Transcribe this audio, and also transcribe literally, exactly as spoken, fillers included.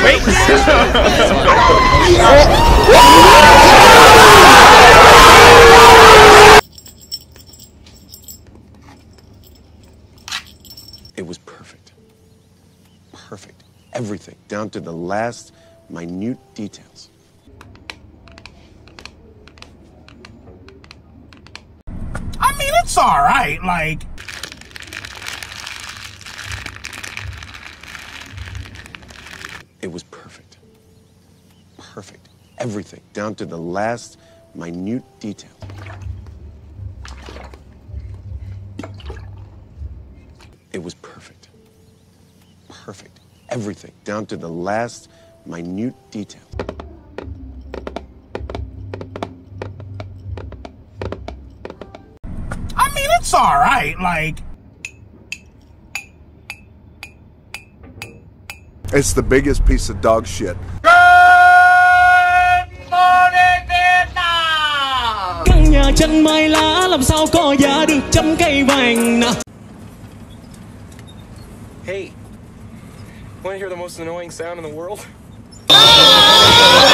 Wait. It was perfect. Perfect. Everything, down to the last minute details. I mean, it's all right, like... It was perfect. Perfect. Everything, down to the last minute detail. It was perfect. Perfect. Everything, down to the last minute detail. I mean, it's all right, like... It's the biggest piece of dog shit. Good morning, Vietnam! Căn nhà chân mai lá làm sao có giá được trăm cây vàng nè. Hey, want to hear the most annoying sound in the world?